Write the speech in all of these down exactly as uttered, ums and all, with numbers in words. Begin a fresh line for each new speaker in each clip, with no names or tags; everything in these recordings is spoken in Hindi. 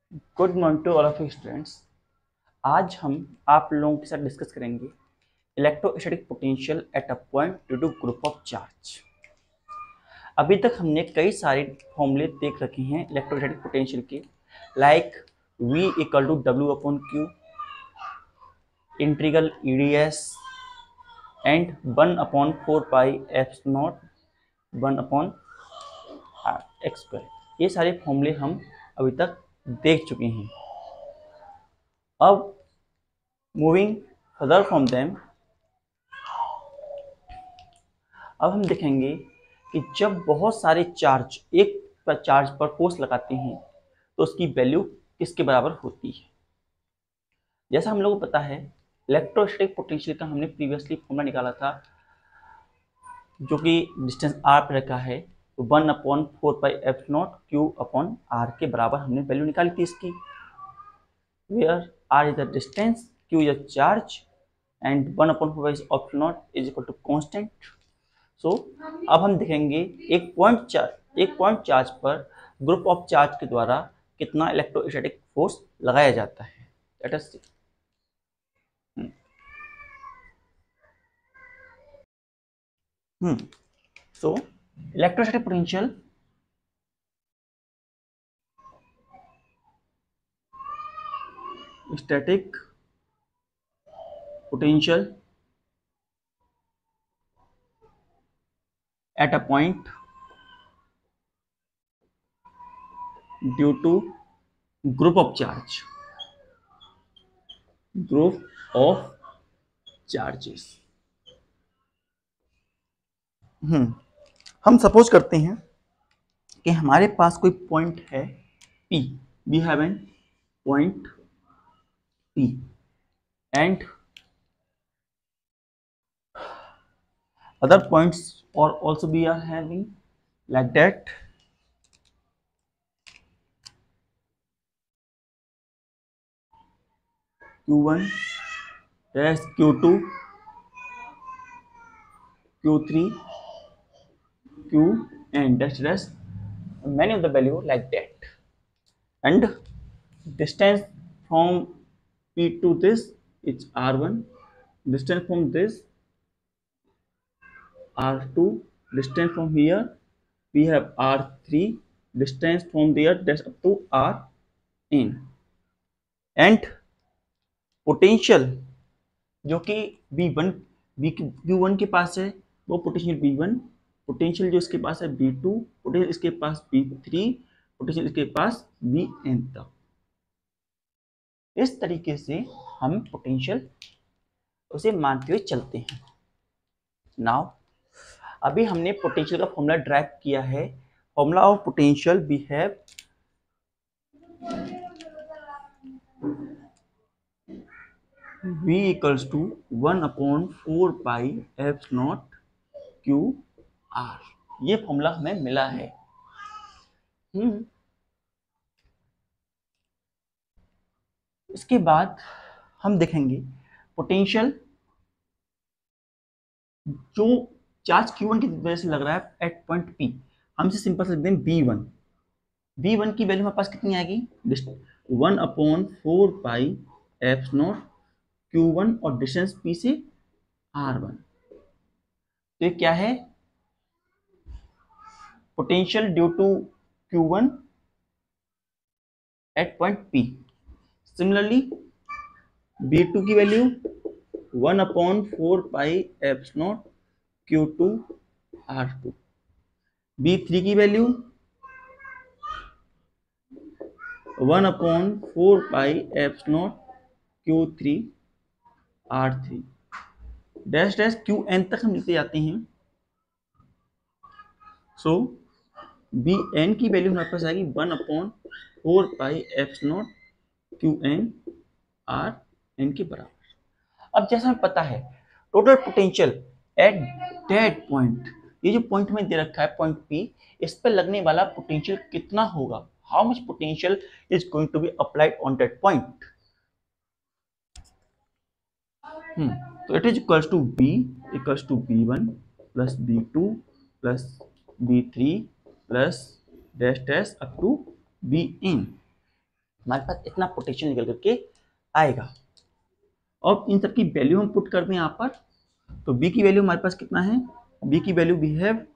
Good morning to all of you students. आज हम आप लोगों के साथ डिस्कस करेंगे electrostatic potential at a point due to group of charge. अभी तक हमने कई सारे फॉर्मूले देख रखे हैं इलेक्ट्रोस्टैटिक पोटेंशियल के, like V equal to W upon Q, integral E D S and one upon four pi F not one upon X square. ये सारे फॉर्मूले हम अभी तक देख चुके हैं। अब मूविंग फर्दर फ्रॉम देम, अब हम देखेंगे कि जब बहुत सारे चार्ज एक पर चार्ज पर फोर्स लगाते हैं तो उसकी वैल्यू किसके बराबर होती है। जैसा हम लोगों को पता है, इलेक्ट्रोस्टैटिक पोटेंशियल का हमने प्रीवियसली फॉर्मूला निकाला था, जो कि डिस्टेंस आर पर रखा है, तो one upon four pi F not Q upon R के बराबर हमने वैल्यू निकाली थी इसकी, where R is the distance, Q is the charge and one upon four pi F not is equal to constant. So so, अब हम देखेंगे एक पॉइंट चार्ज एक पॉइंट चार्ज पर ग्रुप ऑफ चार्ज के द्वारा कितना इलेक्ट्रोस्टैटिक फोर्स लगाया जाता है। Let us see. Hmm so electrostatic potential static potential at a point due to group of charge group of charges. Hmm हम सपोज करते हैं कि हमारे पास कोई पॉइंट है P, we have an point P and other points or also we are having like that Q one dash Q two Q three Q and dash dash many of the value like that, and distance from P to this is R one, distance from this R two, distance from here we have R three, distance from there dash up to R n, and potential जो कि V one V V one के पास है वो पोटेंशियल बी वन, पोटेंशियल जो इसके पास है बी टू, पोटेंशियल इसके पास बी थ्री, पोटेंशियल इसके पास बी एन तक। इस तरीके से हम पोटेंशियल उसे मानते हुए चलते हैं। नाउ अभी हमने पोटेंशियल का फॉर्मूला ड्राइव किया है। Formula of potential we have V equals to one upon four pi F not Q R. ये फॉर्मूला हमें मिला है। हम्म इसके बाद हम देखेंगे पोटेंशियल जो चार्ज Q वन की वजह से लग रहा है एट पॉइंट P, हम इसे सिंपल से लिखते हैं बी वन। बी वन की वैल्यू हमारे पास कितनी आएगी, one upon four pi F not Q one और डिस्टेंस P से आर वन। तो ये क्या है, potential due to Q one at point P। Similarly V two की value one upon four pi F not Q two R two, V three की value one upon four pi F not Q three R three, dash dash Q N तक हम लिखते जाते हैं। सो बी एन की वैल्यू हमारे पास आएगी one upon four pi F not Q N R N के बराबर। अब जैसा हमें पता है total potential at that point, ये जो पॉइंट हमें दे रखा है पॉइंट P, इस पर लगने वाला पोटेंशियल कितना होगा, how much potential is going to be applied on that point. तो it is equals to B equals to B one plus B two plus B three plus dash dash up to V N. हमारे पास इतना पोटेंशियल निकल करके आएगा। अब इन सब की वैल्यू हम पुट करते हैं यहाँ पर, तो बी की वैल्यू हमारे पास कितना है, बी की value we have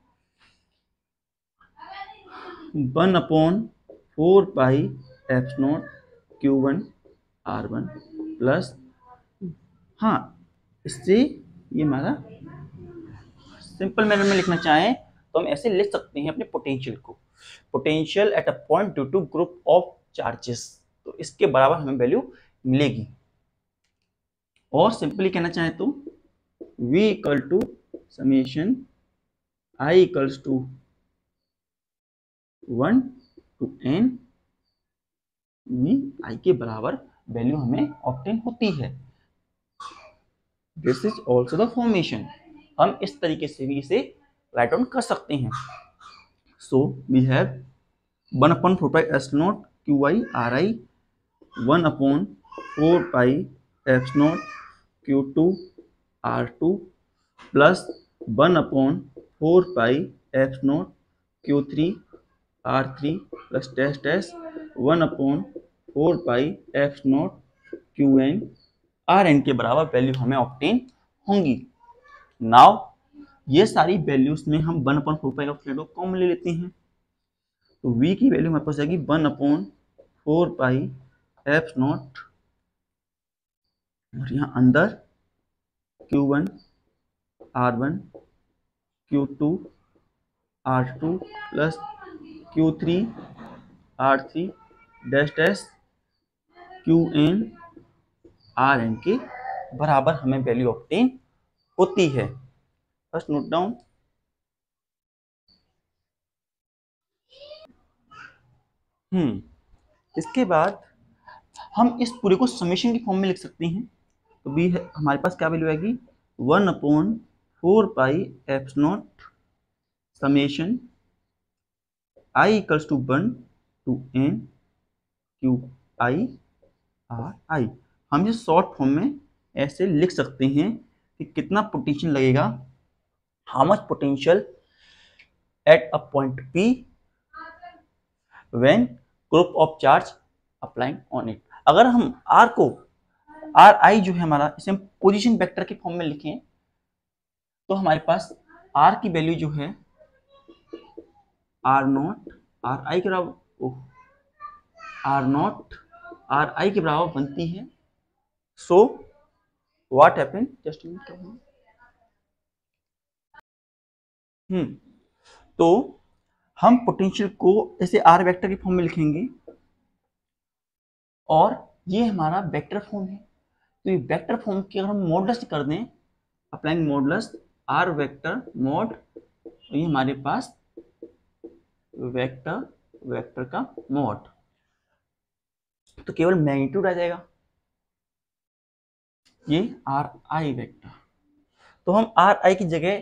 one upon four pi F not Q one R one plus, हाँ इससे ये हमारा सिंपल मैनर में लिखना चाहें तो हम ऐसे लिख सकते हैं अपने पोटेंशियल को, potential at a point due to group of charges, तो इसके बराबर हमें वैल्यू मिलेगी। और सिंपली कहना चाहें तो v equal to summation i equals to one to N में i के बराबर वैल्यू हमें ऑब्टेन होती है। This is also the formation, हम इस तरीके से भी इसे राइट डाउन कर सकते हैं। So we have one upon four pi S not Q I R I, one upon four pi F not Q two R two plus one upon four pi F not Q three R three plus dash dash one upon four pi F not Q N R N के बराबर वैल्यू हमें ऑब्टेन होंगी। नाउ ये सारी वैल्यूज में हम वन अपॉन फोर पाई का फ्लैट कॉमन ले लेते हैं, तो v की वैल्यू हमारे पास आएगी one upon four pi F not और यहाँ अंदर Q one R one Q two R two plus Q three R three dash dash Q N R N के बराबर हमें वैल्यू ऑब्टेन होती है। First note down. हम्म इसके बाद हम इस पूरे को समेशन की फॉर्म में लिख सकते हैं, तो बी हमारे पास क्या वैल्यू आएगी one upon four pi F not summation I equals to one to N Q I R I. हम इसे शॉर्ट फॉर्म में ऐसे लिख सकते हैं कि कितना पोटेंशियल लगेगा, how much potential at a point P when group of charge applying on it. अगर हम R को आर आई जो है हमारा, इसे हम पोजीशन वेक्टर के फॉर्म में लिखें तो हमारे पास R की वैल्यू जो है आर नॉट आर आई के बराबर आर नॉट आर आई के बराबर बनती है। So what happen, just hmm तो हम पोटेंशियल को ऐसे आर वेक्टर के फॉर्म में लिखेंगे और ये हमारा वेक्टर फॉर्म है, तो ये वेक्टर फॉर्म की अगर हम मॉडुलस कर दें, applying modulus R vector mod, तो ये हमारे पास वेक्टर वेक्टर का मॉड, तो केवल मैग्नीट्यूड आ जाएगा ये आर आई वेक्टर। तो हम आर आई की जगह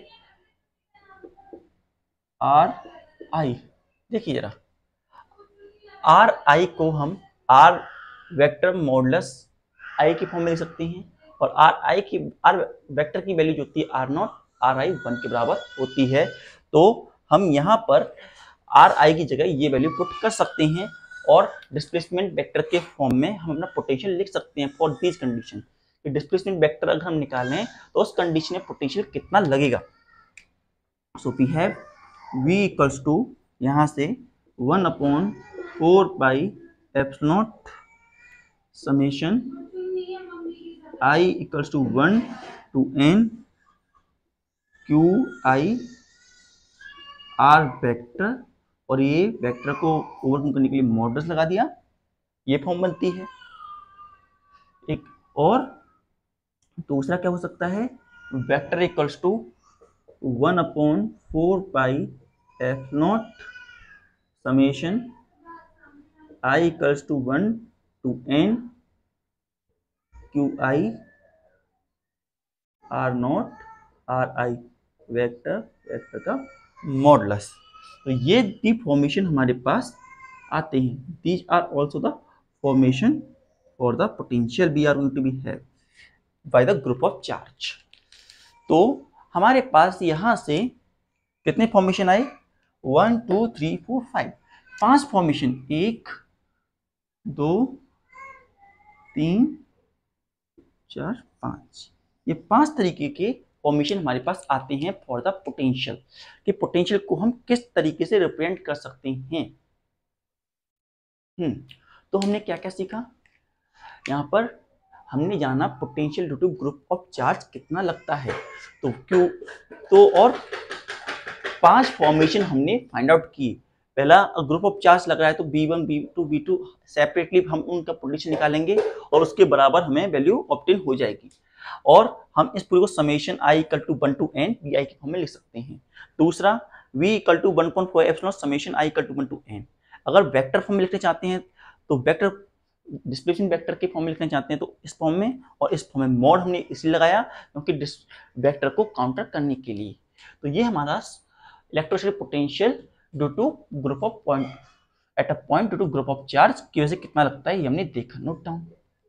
आर आई, देखिए जरा आर आई को हम आर वेक्टर मॉडुलस आई की फॉर्म में लिख सकते हैं, और आर आई की आर वेक्टर की वैल्यू जो होती है R not R I one के बराबर होती है। तो हम यहाँ पर आर आई की जगह ये वैल्यू पुट कर सकते हैं और डिस्प्लेसमेंट वेक्टर के फॉर्म में हम अपना पोटेंशियल लिख सकते हैं फॉर दिस कंडीशन, कि डिस्प्लेसमेंट वेक्टर अगर हम निकालें तो उस कंडीशन में पोटेंशियल कितना लगेगा। So we have v equals to यहाँ से one upon four pi F not summation i equals to one to N Q I R vector, और ये वेक्टर को ओवरकम करने के लिए मॉडुलस लगा दिया, ये फॉर्म बनती है एक। और दूसरा क्या हो सकता है, vector equals to one upon four pi F not summation i equals to one to N Q I R not R I vector vector का मॉडुलस। तो ये दी फॉर्मेशन हमारे पास आते हैं, these are also the formation for the potential we are going to be have by the group of charge. तो हमारे पास यहां से कितने फॉर्मेशन आए, one two three four five, पांच फॉर्मेशन, एक दो, तीन, चार, पाँच, ये पांच तरीके के फॉर्मेशन हमारे पास आते हैं फॉर द पोटेंशियल, कि पोटेंशियल को हम किस तरीके से रिप्रेजेंट कर सकते हैं। हम्म तो हमने क्या क्या सीखा यहाँ पर? हमने जाना potential due to group of charge कितना लगता है, तो क्यों तो और पांच फॉर्मेशन हमने फाइंड आउट किए। पहला, ग्रुप ऑफ चार्ज लग रहा है तो B one, B two, B two separately हम उनका पोटेंशियल निकालेंगे और उसके बराबर हमें वैल्यू ऑब्टेन हो जाएगी, और हम इस पूरे को summation I equal to one to N V I के फॉर्म में लिख सकते हैं। दूसरा, v equal to one point four epsilon summation I equal to one to N. अगर वेक्टर फॉर्म में लिखना चाहते हैं तो वेक्टर डिस्प्लेसमेंट वेक्टर के फॉर्म में लिखना चाहते हैं तो इस फॉर्म में, और इस फॉर्म में मॉड हमने इसलिए लगाया क्योंकि वेक्टर को काउंटर करने के लिए। तो ये हमारा electrostatic potential due to group of point at a point due to group of charge की वजह से कितना लगता है ये हमने देखा। Note down.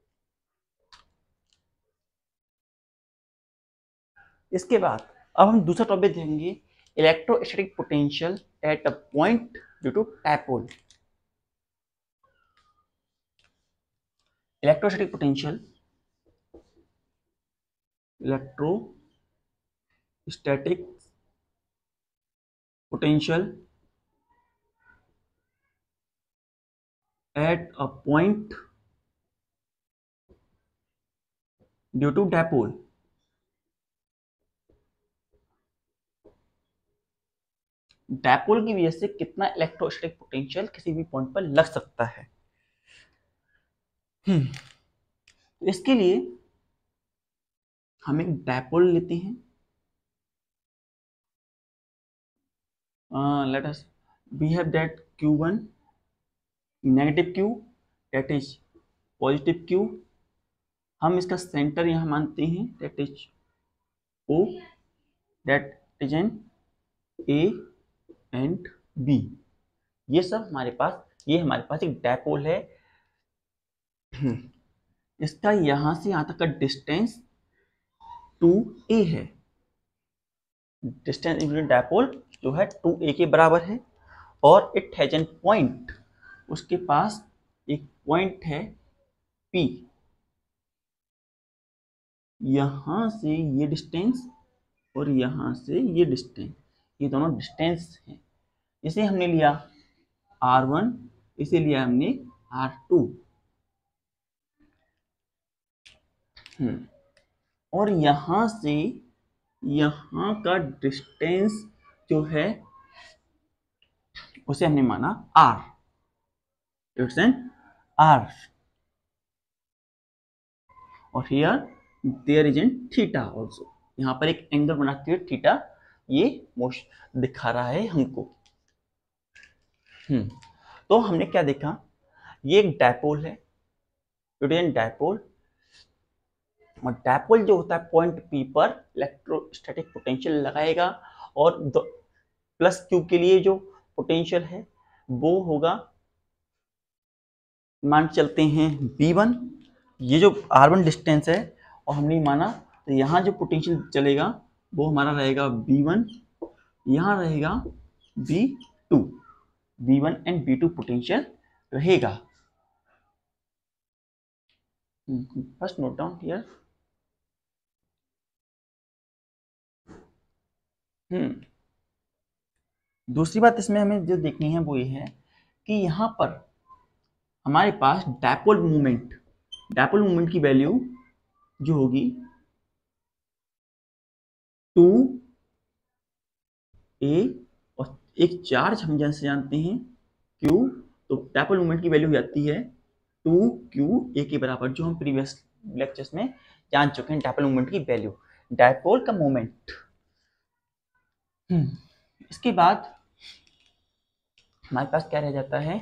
इसके बाद अब हम दूसरा टॉपिक देखेंगे, electrostatic potential at a point due to dipole. Electrostatic potential electrostatic potential at a point due to dipole। Dipole की वजह से कितना इलेक्ट्रोस्टैटिक पोटेंशियल किसी भी पॉइंट पर लग सकता है। हम्म तो इसके लिए हम एक डायपोल लेते हैं। Let us we have that Q one negative Q, that is positive Q. हम इसका सेंटर यहां मानते हैं, that is O, that is an A and B. ये सब हमारे पास, ये हमारे पास एक डायपोल है। इसका यहां से यहां तक का डिस्टेंस टू ए है। डिस्टेंस बिटवीन डायपोल जो है टू ए के बराबर है, और इट हैज एन पॉइंट, उसके पास एक पॉइंट है P। यहां से ये डिस्टेंस और यहां से ये डिस्टेंस, ये दोनों डिस्टेंस हैं। इसे हमने लिया आर वन, इसे लिया हमने आर टू। हम्म और यहां से यहां का डिस्टेंस जो है उसे हमने माना R, इट्स एन R, और here there is an theta also. यहाँ पर एक एंगल बनाते हुए थीटा ये मोशन दिखा रहा है हमको। हम्म तो हमने क्या देखा, ये एक डायपोल है, इट इज एन डायपोल, और डायपोल जो होता है पॉइंट P पर इलेक्ट्रोस्टैटिक पोटेंशियल लगाएगा, और प्लस क्यू के लिए जो पोटेंशियल है वो होगा, मान चलते हैं बी वन। ये जो आर वन डिस्टेंस है और हमने माना, तो यहाँ जो पोटेंशियल चलेगा वो हमारा रहेगा बी वन, यहाँ रहेगा B two, B one and B two potential रहेगा। First note down here. हम्म दूसरी बात इसमें हमें जो देखनी है वो ये है कि यहाँ पर हमारे पास डायपोल मूवमेंट, डायपोल मूवमेंट की वैल्यू जो होगी टू ए, और एक चार्ज हम जैसे जानते हैं क्यू, तो डायपोल मूवमेंट की वैल्यू हो जाती है टू क्यू ए के बराबर, जो हम प्रीवियस लेक्चर्स में जान चुके हैं डायपोल मूवमेंट की वैल्यू, डायपोल का मूवमेंट। इसके बाद हमारे पास क्या रह जाता है,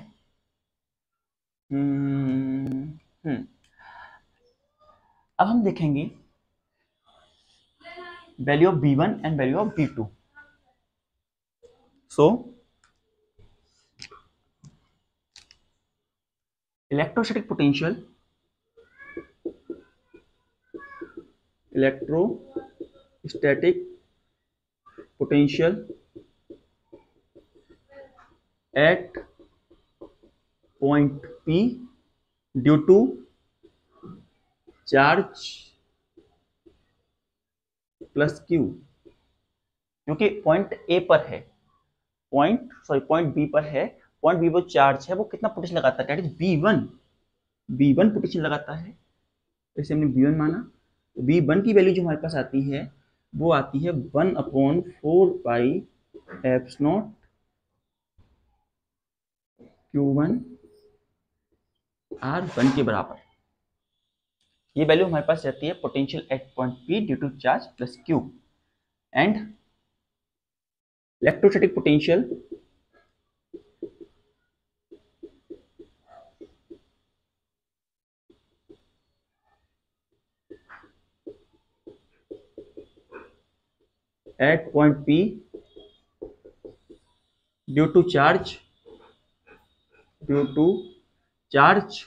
हम्म अब हम देखेंगे value of B one and value of B two. So electrostatic potential electrostatic potential at point P due to charge plus Q, क्योंकि पॉइंट ए पर है, पॉइंट सॉरी पॉइंट बी पर है, पॉइंट बी पर चार्ज है, वो कितना पोटेंशियल लगाता है, that is B one, B one potential लगाता है, इसे हमने बी वन माना। बी वन की वैल्यू जो हमारे पास आती है वो आती है one upon four pi eps naught Q one R one के बराबर। ये वैल्यू हमारे पास रहती है potential at point P due to charge plus Q. And electrostatic potential at point P due to charge due to charge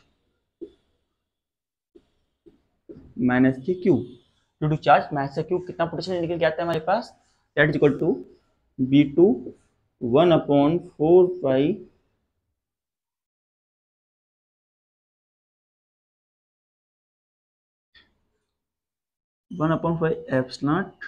minus की Q, due to charge minus का क्यू कितना पोटेंशियल निकल के आता है हमारे पास, that is equal to B two one upon four pi one upon five eps naught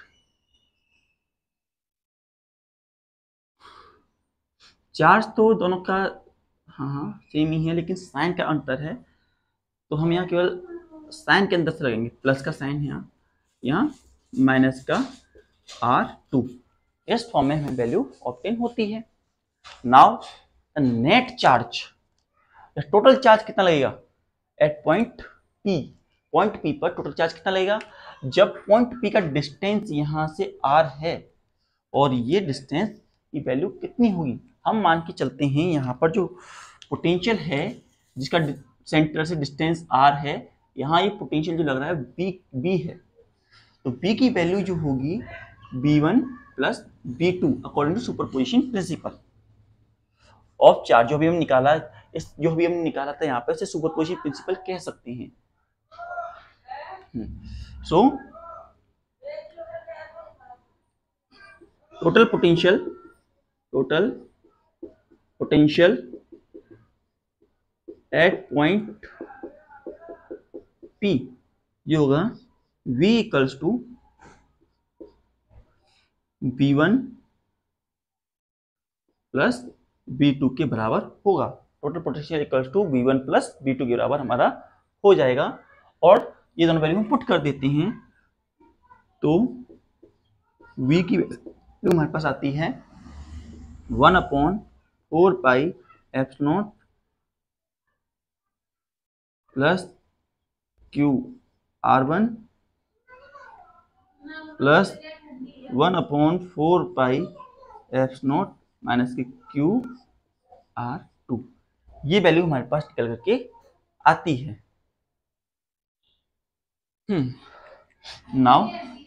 charge तो दोनों का हाँ हाँ सेम ही है, लेकिन साइन का अंतर है, तो हम यहाँ केवल साइन के अंदर से लगेंगे, प्लस का साइन है यहाँ, यहाँ माइनस का आर टू, इस फॉर्म में हमें वैल्यू ऑब्टेन होती है। Now net charge, total charge कितना लगेगा at point P, point P पर टोटल चार्ज कितना लगेगा, जब पॉइंट पी का डिस्टेंस यहाँ से आर है और ये डिस्टेंस की वैल्यू कितनी होगी, हम मान के चलते हैं यहाँ पर जो पोटेंशियल है जिसका सेंटर से डिस्टेंस आर है, यहाँ ये पोटेंशियल जो लग रहा है बी बी है, तो बी की वैल्यू जो होगी B one plus B two according to superposition principle of charge, जो भी हम निकाला इस जो भी हमने निकाला था यहाँ पे उसे सुपरपोजिशन प्रिंसिपल कह सकते हैं। So total potential total potential at point P ये होगा V equals to B one plus B two के बराबर होगा। Total potential equals to B one plus B two के बराबर हमारा हो जाएगा, और ये दोनों वैल्यू हम पुट कर देते हैं, तो V की वैल्यू हमारे पास आती है one upon four pi eps naught plus Q R one plus one upon four pi eps naught minus के क्यू आर टू, ये वैल्यू हमारे पास निकल करके आती है। हम्म नाउ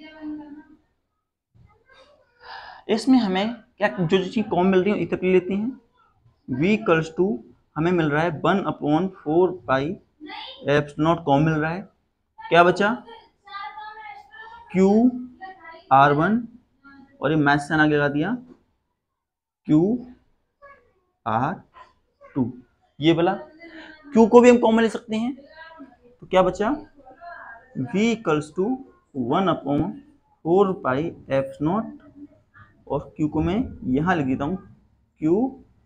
इसमें हमें क्या जो जो चीज कॉमन मिल रही है इसे ले लेते हैं, v इक्वल्स टू हमें मिल रहा है one upon four pi eps naught common मिल रहा है, क्या बचा क्यू आर वन और ये मैथ से आगे लगा दिया क्यू आर टू, ये वाला क्यू को भी हम कॉमन ले सकते हैं, तो क्या बचा v equals to one upon four pi eps naught और q को मैं यहाँ लिख देता हूँ q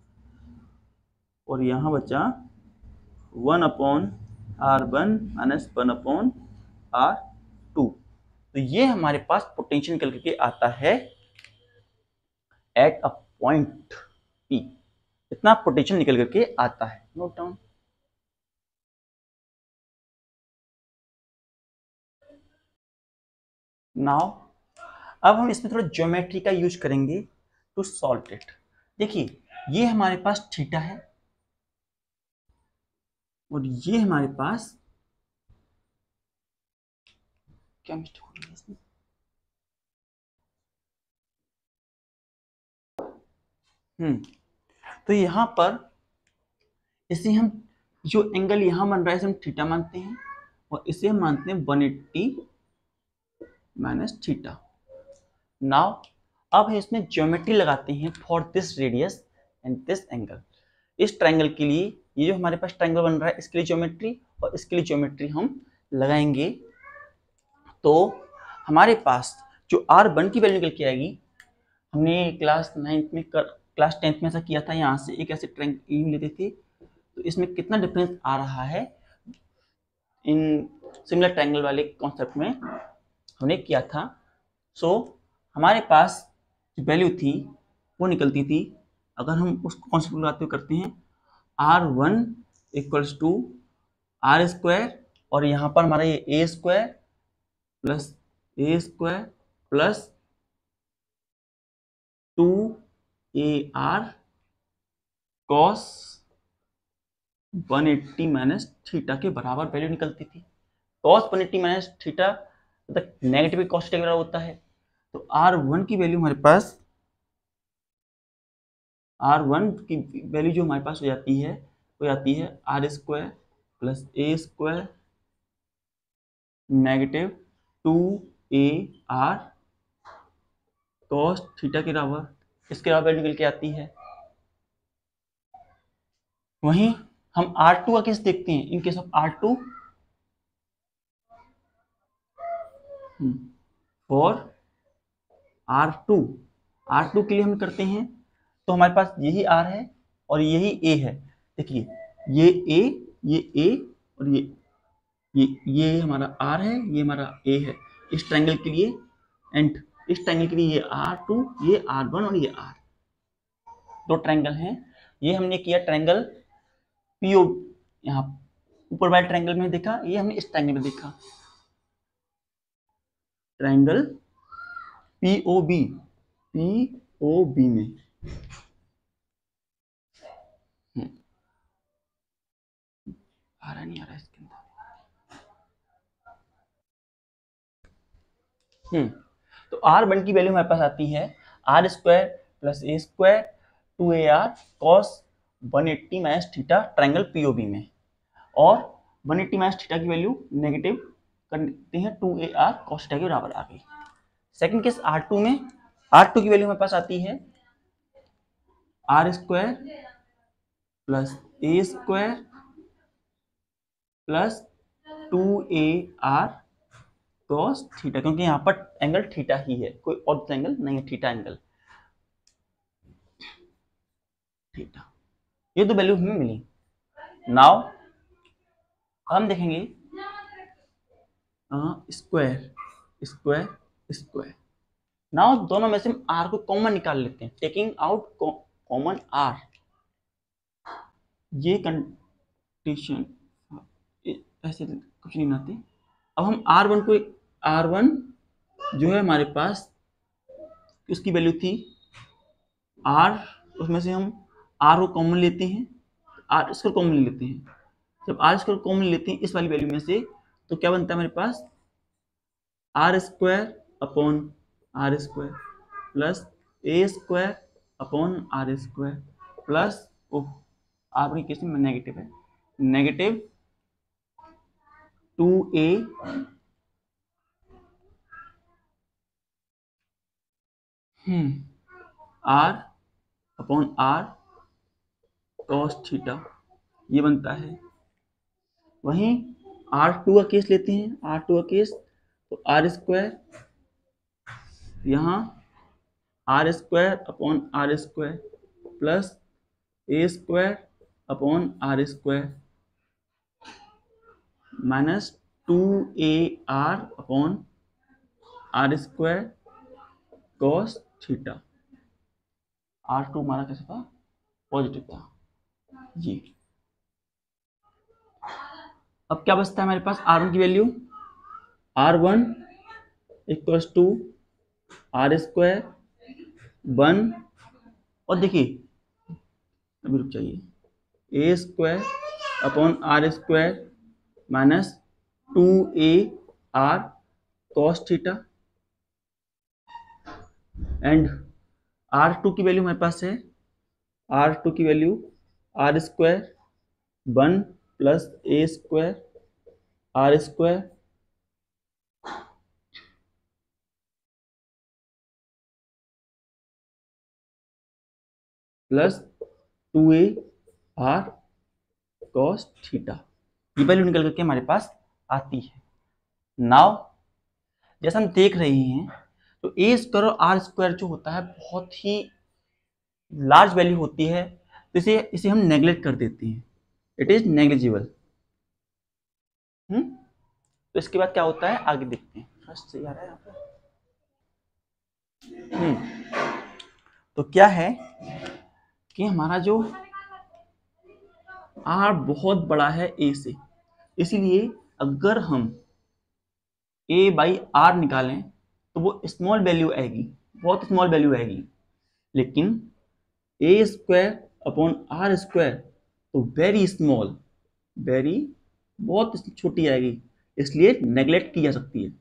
और यहाँ बचा one upon R one minus one upon R two, तो ये हमारे पास पोटेंशियल निकल करके आता है एट अ पॉइंट P, इतना पोटेंशियल निकल करके आता है। Note down. नाउ अब हम इसमें थोड़ा ज्योमेट्री का यूज करेंगे टू सॉल्व इट। देखिए ये हमारे पास थीटा है और ये हमारे पास क्या मिस्टेक हो गई इसमें, हम्म तो यहां पर इसे हम जो एंगल यहां बन रहा है इसे हम थीटा मानते हैं और इसे हम मानते हैं one eighty minus theta. Now अब इसमें ज्योमेट्री लगाते हैं for this radius and this angle. इस ट्रायंगल के लिए ये जो हमारे पास ट्रायंगल बन रहा है इसके लिए ज्योमेट्री और इसके लिए ज्योमेट्री हम लगाएंगे। तो हमारे पास जो आर वन की वैल्यू निकल के आएगी, हमने क्लास नाइन्थ में कर, क्लास टेंथ में ऐसा किया था, यहाँ से एक ऐसे ट्रायंगल लेते थे, तो इसमें कितना डिफरेंस आ रहा है इन सिमिलर ट्रायंगल वाले कॉन्सेप्ट में हमने किया था। सो so, हमारे पास जो वैल्यू थी वो निकलती थी, अगर हम उस कॉन्सेप्ट को लगाते हुए करते हैं, R one equals to R square, और यहाँ पर हमारा ये A square plus A square plus two A R cos one eighty minus theta के बराबर वैल्यू निकलती थी। Cos one eighty minus theta तक नेगेटिव कॉस थीटा के बराबर होता है। तो आर वन की वैल्यू हमारे पास आर वन की वैल्यू जो हमारे पास हो जाती है वो जाती है R square plus A square negative two A R cos theta के बराबर, इसके बराबर वैल्यू निकल के आती है। वहीं हम आर टू का केस देखते हैं, in case of R two और आर टू आर टू के लिए हम करते हैं, तो हमारे पास यही आर है और यही ए है। देखिए ये ए ये ए और ये ये ये हमारा आर है, ये हमारा ए है इस ट्रायंगल के लिए, एंड इस ट्रायंगल के लिए ये आर टू, ये आर वन और ये आर, दो ट्रायंगल हैं। ये हमने किया ट्रायंगल पीओ, यहाँ ऊपर वाले ट्रायंगल में देखा, ये हमने इस ट्रायंगल में देखा, ट्रायंगल पीओबी पीओबी में। आ रहा नहीं आ रहा इसके अंदर। हम्म तो आर वन की वैल्यू हमारे पास आती है R square plus A square two A R cos one eighty minus theta triangle POB में, और वन एट्टी माइनस थीटा की वैल्यू नेगेटिव करते हैं two A R cos theta के बराबर आ गई। सेकंड केस आर टू में, आर टू की वैल्यू हमारे पास आती है R square plus A square plus two A R cos theta, क्योंकि यहाँ पर एंगल थीटा ही है, कोई और एंगल नहीं है, थीटा एंगल थीटा। ये तो वैल्यू हमें मिली। नाउ हम देखेंगे स्क्वायर स्क्वायर स्क्वायर। नाउ दोनों में से हम आर को कॉमन निकाल लेते हैं, टेकिंग आउट कॉमन आर। ये कंडीशन ऐसे कुछ नहीं आती। अब हम आर वन को, आर वन जो है हमारे पास उसकी वैल्यू थी आर, उसमें से हम आर को कॉमन लेते हैं, आर स्क्वायर कॉमन ले लेते हैं। जब आर स्क्वायर कॉमन लेते हैं इस वाली वैल्यू में से, तो क्या बनता है हमारे पास R square upon R square plus A square upon R square plus, oh आपकी केस में नेगेटिव है, negative two A hmm R upon R cos theta, ये बनता है। वहीं आर टू का केस लेते हैं, आर टू का केस, तो आर स्क्वायर, यहाँ R square upon R square plus A square upon R square minus two A R upon R square cos theta. R two हमारा कैसे था, पॉजिटिव था जी। अब क्या बचता है हमारे पास, आर वन की value R one equals to R square one, और देखिए अभी रुक जाइए, A square upon R square minus two A R cos theta, and R two की वैल्यू हमारे पास है, आर टू की value R square one plus A square R square plus two A R cos theta, ये वैल्यू निकल करके हमारे पास आती है। नाउ जैसा हम देख रहे हैं तो ए स्क्वायर और आर स्क्वायर जो होता है बहुत ही लार्ज वैल्यू होती है, तो इसे इसे हम नेग्लेक्ट कर देते हैं, इट इज नेग्लिजिबल। हम्म तो इसके बाद क्या होता है आगे देखते हैं। फर्स्ट से आ रहा है यहाँ पे। हम्म तो क्या है कि हमारा जो आर बहुत बड़ा है ए से, इसीलिए अगर हम ए बाई आर निकालें तो वो स्मॉल वैल्यू आएगी, बहुत स्मॉल वैल्यू आएगी। लेकिन A square upon R square तो वेरी स्मॉल, वेरी बहुत छोटी आएगी, इसलिए नेग्लेक्ट की जा सकती है।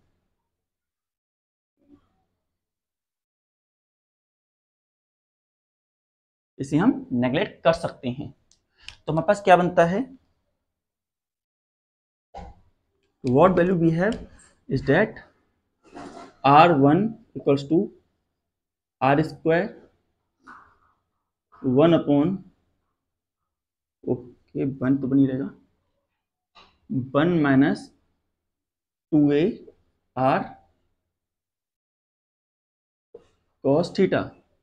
इसे हम नेग्लेक्ट कर सकते हैं। तो हमारे पास क्या बनता है, what value we have is that R one equals to R square one upon, okay one तो बनी रहेगा, one minus two A R cos theta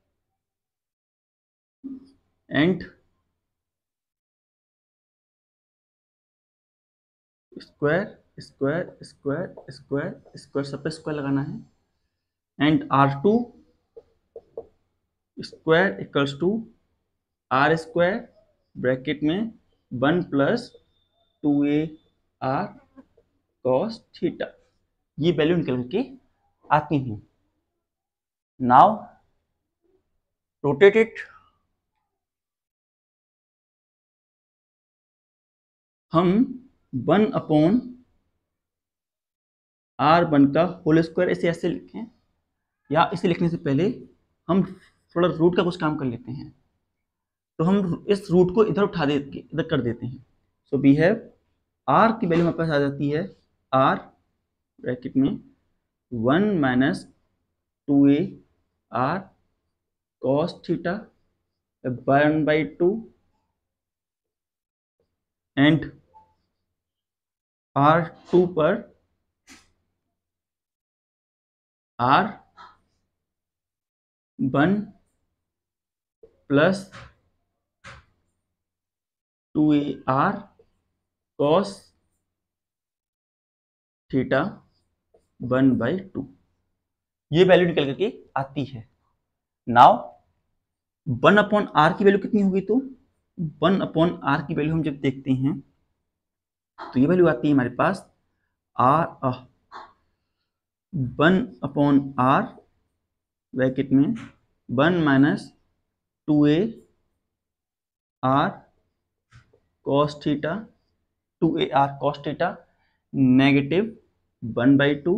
and square square square square square, सब पे स्क्वायर लगाना है, and R two square equals to R square bracket में one plus two A R cos theta, ये वैल्यू निकल के आती है। नाउ रोटेट इट, हम वन अपॉन आर वन का होल स्क्वायर इसे ऐसे लिखें, या इसे लिखने से पहले हम थोड़ा रूट का कुछ काम कर लेते हैं। तो हम इस रूट को इधर उठा देते इधर कर देते हैं। सो वी हैव आर की वैल्यू हमारे पास आ जाती है आर ब्रैकेट में one minus two A R cos theta one by two and R two पर R one plus two A R cos theta one by two, ये वैल्यू निकल करके आती है। नाउ वन अपॉन आर की वैल्यू कितनी होगी, तो वन अपॉन आर की वैल्यू हम जब देखते हैं तो ये वैल्यू आती है हमारे पास R one upon R bracket में one minus two A R cos theta, two A R cos theta negative one by two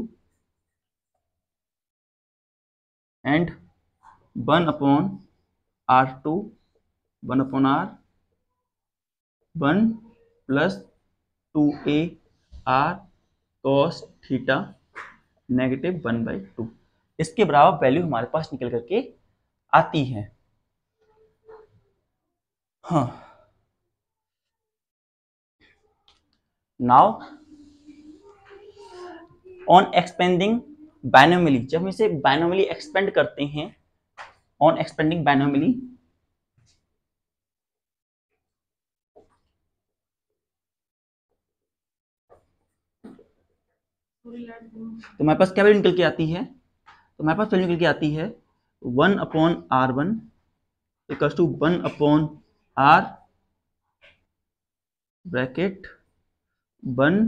and one upon R two, one upon R one plus two A R cos theta negative one by two, इसके बराबर वैल्यू हमारे पास निकल करके आती है। हाँ नाउ ऑन एक्सपेंडिंग बायनोमियली, जब हम इसे बायनोमियली एक्सपेंड करते हैं, ऑन एक्सपेंडिंग बायनोमियली तो हमारे पास क्या वैल्यू निकल के आती है, तो हमारे पास वैल्यू निकल के आती है one upon R one equal to one upon R bracket one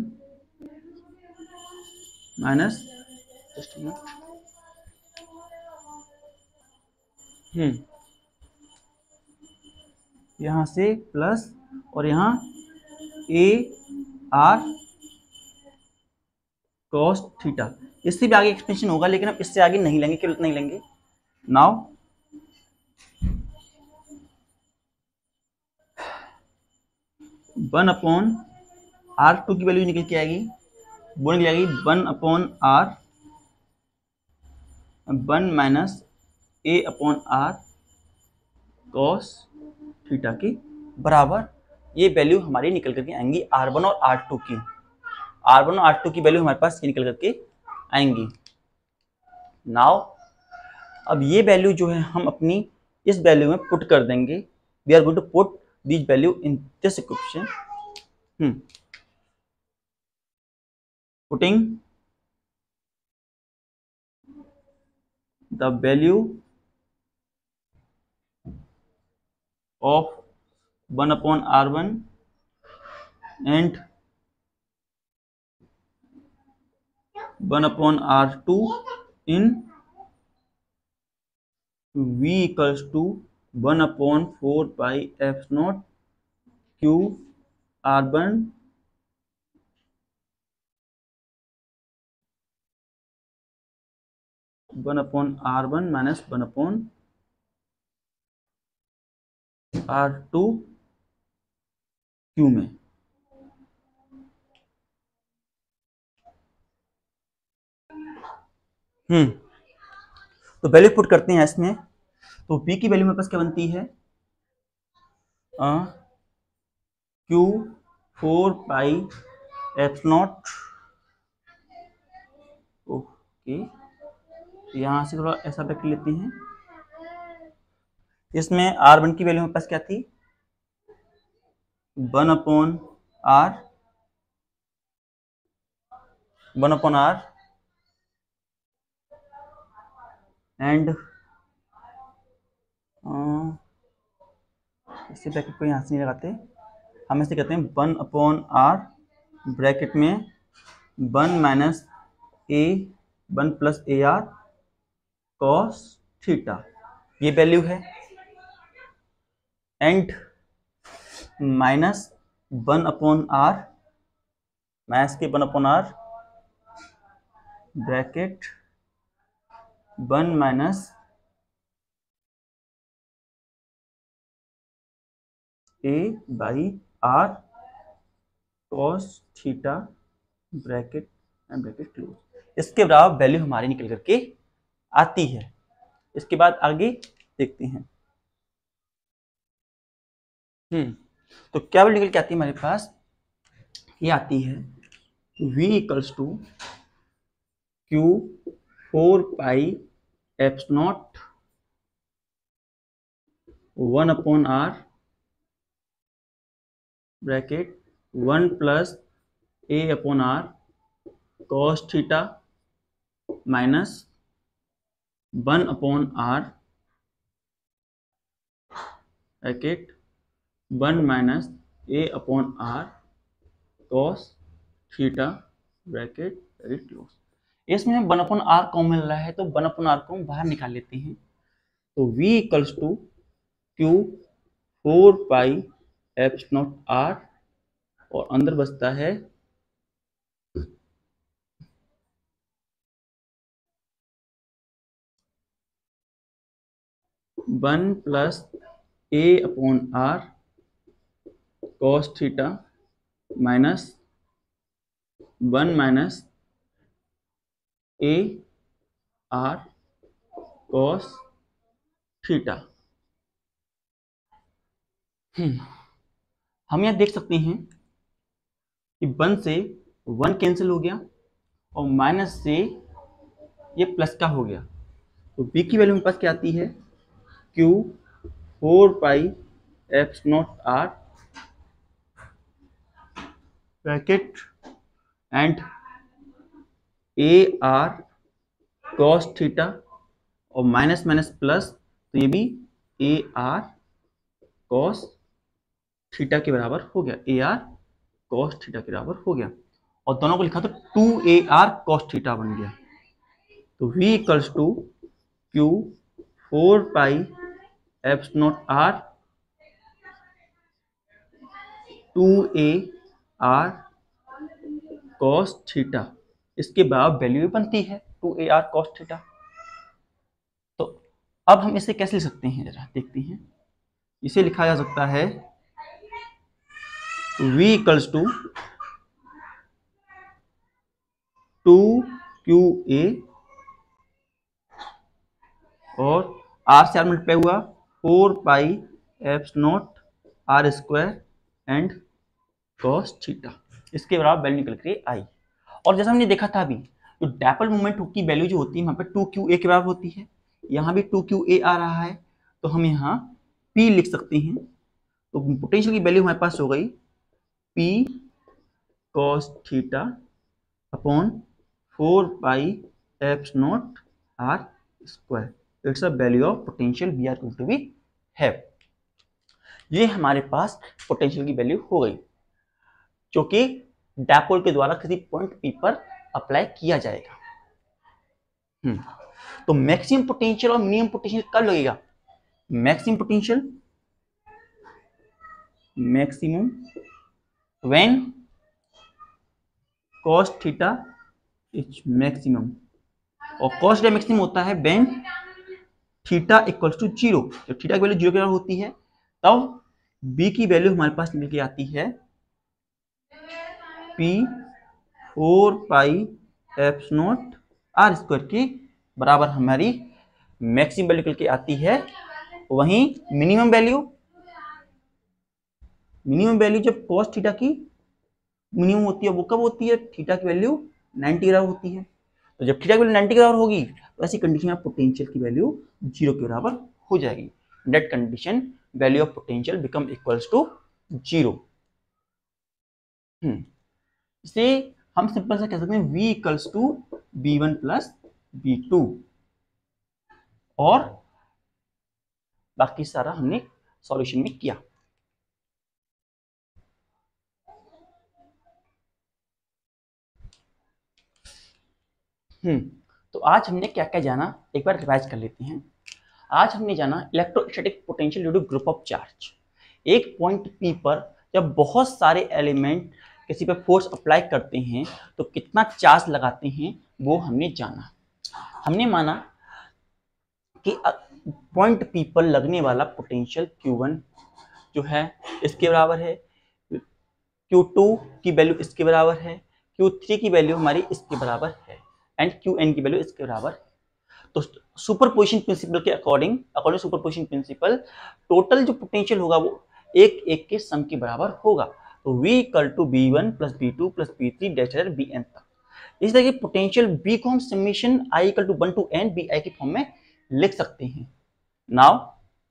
minus just minute hmm यहाँ से प्लस और यहाँ ए आर कॉस थीटा, इससे भी आगे एक्सपेंशन होगा लेकिन हम इससे आगे नहीं लेंगे, क्यों नहीं लेंगे। Now one upon R two की वैल्यू निकल के आएगी, वो निकल आएगी one upon R one minus A upon R cos theta के बराबर, ये वैल्यू हमारी निकल करके आएंगी आर वन और आर टू की। आर वन और आर टू की वैल्यू हमारे पास ये निकल करके आएंगी। नाउ अब ये वैल्यू जो है हम अपनी इस वैल्यू में पुट कर देंगे। We are going to put this value in this equation. Hmm putting the value of one upon R one and one upon R two in V equals to one upon four pi F naught Q R one one upon R one minus one upon R two Q में। हम्म तो वैल्यू पुट करते हैं इसमें। तो p की वैल्यू मेरे पास क्या बनती है, Q four pi F naught. Okay यहाँ से थोड़ा ऐसा बैक लेते हैं। इसमें आर वन की वैल्यू मेरे पास क्या थी, one upon R one upon R and इसे ब्रैकेट को यहाँ से नहीं लगाते, हम इसे कहते हैं वन अपॉन आर ब्रैकेट में one minus A one plus A R cos theta, ये वैल्यू है। And minus one upon R minus के one upon R bracket one minus A by R cos theta bracket and bracket close. इसके बराबर वैल्यू हमारी निकल करके आती है। इसके बाद आगे देखते हैं। हम्म तो क्या वैल्यू निकल के आती है हमारे पास, ये आती है v equals to Q four pi F not one upon R bracket one plus A upon R cos theta minus one upon R bracket one minus A upon R cos theta bracket very close. इसमें वन अपॉन आर कॉमन मिल रहा है तो वन अपॉन आर को हम बाहर निकाल लेते हैं। तो v equals to Q four pi F naught R और अंदर बचता है one plus A upon R cos theta minus one minus A R cos theta. हम यहां देख सकते हैं कि वन से वन कैंसिल हो गया और माइनस से ये प्लस का हो गया। तो b की वैल्यू मेरे पास क्या आती है, q four pi F naught R bracket and A R cos theta और माइनस माइनस प्लस, तो ये भी ए आर कॉस थीटा के बराबर हो गया, ए आर कॉस थीटा के बराबर हो गया। और दोनों को लिखा तो two A R cos theta बन गया। तो v equals to Q four pi F naught R two A R cos theta, इसके बराबर वैल्यू बनती है two A R cos theta. तो अब हम इसे कैसे लिख सकते हैं, जरा देखते हैं। इसे लिखा जा सकता है v equals to two Q A और आर से आर मल्टीप्लाई हुआ four pi F naught R square and cos theta, इसके बराबर वैल्यू निकल के आई। और जैसा हमने देखा था अभी, तो डायपोल मोमेंट की वैल्यू जो होती है वहाँ पे टू क्यू ए के बराबर होती है, यहाँ भी टू क्यू ए आ रहा है, तो हम यहाँ P लिख सकते हैं। तो पोटेंशियल की वैल्यू हमारे पास हो गई P cos theta upon four pi eps naught R square. It's a value of potential we are going to be have. ये हमारे पास पोटेंशियल की वैल्यू हो गई, जो कि डायपोल के द्वारा किसी पॉइंट P पर अप्लाई किया जाएगा। हम्म तो मैक्सिमम पोटेंशियल और मिनिमम पोटेंशियल कब लगेगा? Maximum potential maximum when cos theta is maximum, और cos थीटा मैक्सिमम होता है when theta equals to zero. जब थीटा की वैल्यू जीरो के बराबर होती है तब b की वैल्यू हमारे पास निकल के आती है p four pi eps naught R square के बराबर हमारी मैक्सिमम वैल्यू निकल के आती है। वहीं मिनिमम वैल्यू मिनिमम वैल्यू जब cos थीटा की मिनिमम होती है वो कब होती है? थीटा की वैल्यू नाइन्टी के बराबर होती है। तो जब थीटा की वैल्यू नाइन्टी के बराबर होगी तो ऐसी कंडीशन में पोटेंशियल की वैल्यू जीरो के बराबर हो जाएगी। That condition value of potential become equals to zero. Hmm इसे हम सिंपल सा कह सकते हैं v equals to B one plus B two, और बाकी सारा हमने सॉल्यूशन में किया। हम्म तो आज हमने क्या क्या जाना, एक बार रिवाइज कर लेते हैं। आज हमने जाना electrostatic potential due to group of charge. एक पॉइंट P पर जब बहुत सारे एलिमेंट किसी पर फोर्स अप्लाई करते हैं तो कितना चार्ज लगाते हैं वो हमने जाना। हमने माना कि पॉइंट P पर लगने वाला पोटेंशियल क्यू वन जो है इसके बराबर है, क्यू टू की वैल्यू इसके बराबर है, क्यू थ्री की वैल्यू हमारी इसके बराबर है, एंड क्यू एन की वैल्यू इसके बराबर है। तो सुपरपोजिशन प्रिंसिपल के according according superposition principle total जो पोटेंशियल होगा वो एक एक के सम के बराबर होगा। तो V equal to B one plus B two plus B three डेट बी एन तक। इस तरह की पोटेंशियल B को हम summation I equal to one to N B I के फॉर्म में लिख सकते हैं। नाउ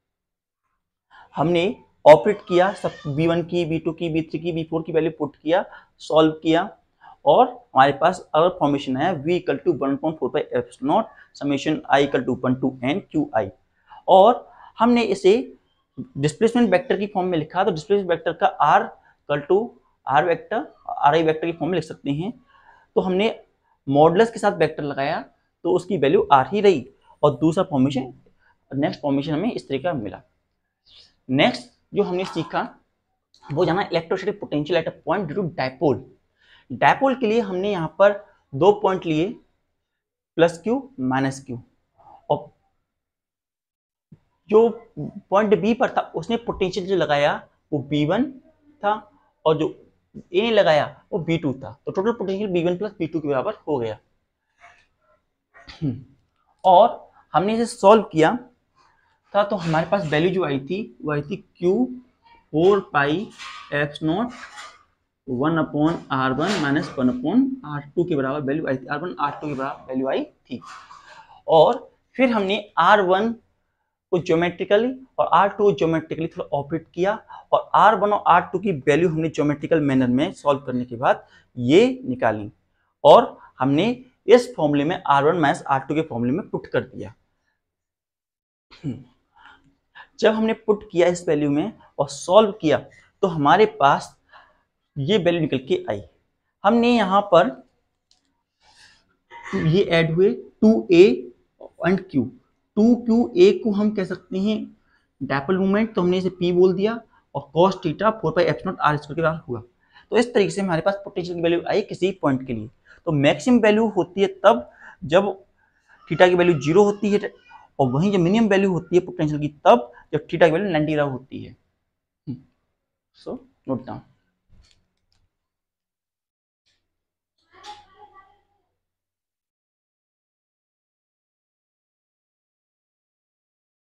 हमने ऑपरेट किया, सब बी वन की, बी टू की, बी थ्री की, बी फोर की वैल्यू पुट किया, सॉल्व किया, और हमारे पास अगर फॉर्मेशन है v equal to one point four by F not summation i equal to one to N Q I, और हमने इसे डिस्प्लेसमेंट वेक्टर की फॉर्म में लिखा। तो डिस्प्लेसमेंट वेक्टर का r equal to r vector r i vector की फॉर्म में लिख सकते हैं। तो हमने मॉडुलस के साथ वेक्टर लगाया तो उसकी वैल्यू r ही रही, और दूसरा फॉर्मेशन नेक्स्ट फॉर्मेशन हमें इस तरीके का मिला। नेक्स्ट जो हमने सीखा वो जाना electrostatic potential at a point due to dipole. Dipole के लिए हमने यहाँ पर दो पॉइंट लिए, प्लस क्यू माइनस क्यू, और जो पॉइंट बी पर था उसने पोटेंशियल जो लगाया वो बी वन था, और जो ए ने लगाया वो बी टू था। तो total potential B one plus B two के बराबर हो गया। और हमने इसे सॉल्व किया था तो हमारे पास वैल्यू जो आई थी वो आई थी Q four pi F not one upon R one minus one upon R two के बराबर वैल्यू आई थी, आर वन आर टू के बराबर वैल्यू आई थी। और फिर हमने आर वन को ज्योमेट्रिकली और आर टू को ज्योमेट्रिकली थोड़ा ऑपरेट किया, और आर वन और आर टू की वैल्यू हमने ज्योमेट्रिकल मैनर में सॉल्व करने के बाद ये निकाली, और हमने इस फॉर्मूले में R one minus R two के फॉर्मूले में पुट कर दिया। जब हमने पुट किया इस वैल्यू में और सॉल्व किया तो हमारे पास ये वैल्यू निकल के आई। हमने यहाँ पर ये ऐड हुए two A and Q, two Q A को हम कह सकते हैं डायपोल मोमेंट, तो हमने इसे P बोल दिया, और cos theta four pi epsilon R square के बराबर हुआ। तो इस तरीके से हमारे पास पोटेंशियल की वैल्यू आई किसी पॉइंट के लिए। तो मैक्सिमम वैल्यू होती है तब जब थीटा की वैल्यू जीरो होती है, और वहीं जब मिनिमम वैल्यू होती है पोटेंशियल की तब जब थीटा की वैल्यू नाइन्टी होती है। So note down.